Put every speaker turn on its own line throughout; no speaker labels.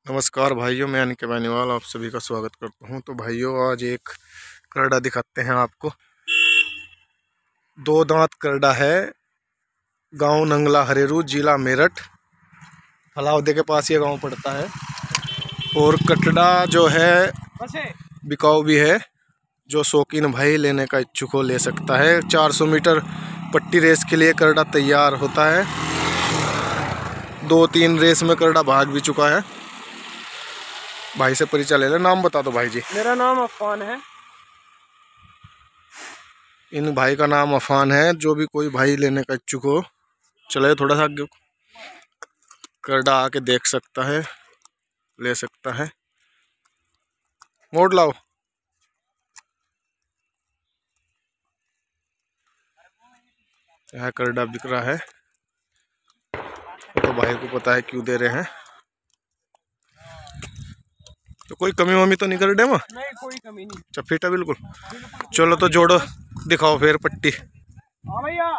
नमस्कार भाइयों, मैं अनिकेत बेनीवाल आप सभी का स्वागत करता हूं। तो भाइयों, आज एक करड़ा दिखाते हैं आपको। दो दांत करड़ा है, गांव नंगला हरेरू, जिला मेरठ, फलावदे के पास ये गांव पड़ता है। और कटड़ा जो है बिकाऊ भी है, जो शौकीन भाई लेने का इच्छुक हो ले सकता है। 400 मीटर पट्टी रेस के लिए करड़ा तैयार होता है। 2-3 रेस में करड़ा भाग भी चुका है। भाई से परिचय ले ले। नाम बता दो भाई जी।
मेरा नाम अफान है।
इन भाई का नाम अफान है। जो भी कोई भाई लेने का इच्छुक हो, चले थोड़ा सा आगे, करड़ा आके देख सकता है, ले सकता है। मोड़ लाओ। यह करड़ा बिक रहा है, तो भाई को पता है क्यों दे रहे हैं। तो कोई कमी वमी तो नहीं करड़े में?
नहीं, कोई कमी नहीं।
अच्छा, फिट है बिल्कुल। चलो तो जोड़ो, दिखाओ फिर पट्टी।
हाँ भैया।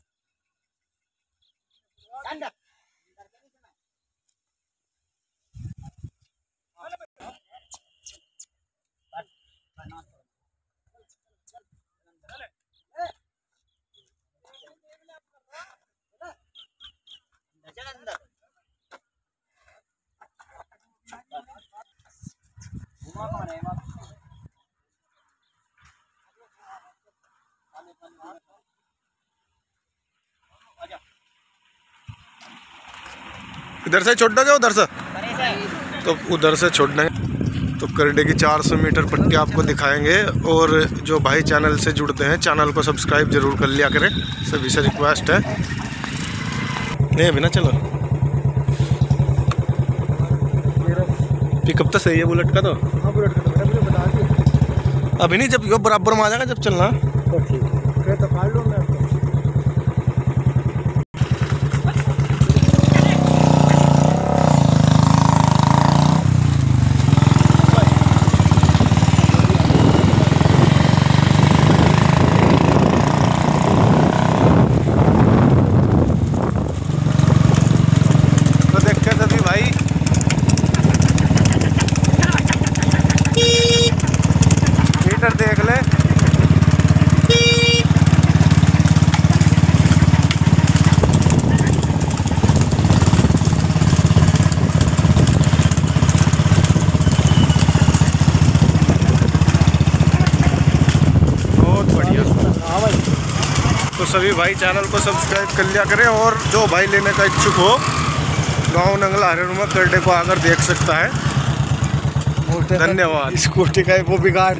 इधर से छोड़ दोगे उधर से? तो उधर से छोड़ना है। तो करड़े की 400 मीटर पट्टी आपको दिखाएंगे। और जो भाई चैनल से जुड़ते हैं, चैनल को सब्सक्राइब जरूर कर लिया करें, सभी से रिक्वेस्ट है। नहीं अभी ना चलो, पिकअप तो सही है बुलेट का। तो
हाँ, बुलेट का तो मुझे बता दियो।
अभी नहीं, जब यो बराबर में आ जाएगा जब चलना।
तो ठीक है, फिर तो फाड़ लो मैं आपको।
तो देख के सभी भाई मीटर देख ले। बहुत बढ़िया।
हाँ भाई।
तो सभी भाई चैनल को सब्सक्राइब कर लिया करें। और जो भाई लेने का इच्छुक हो, गांव नंगला हरेरू में करड़े को आकर देख सकता है। धन्यवाद।
स्कूटी का वो बिगाड़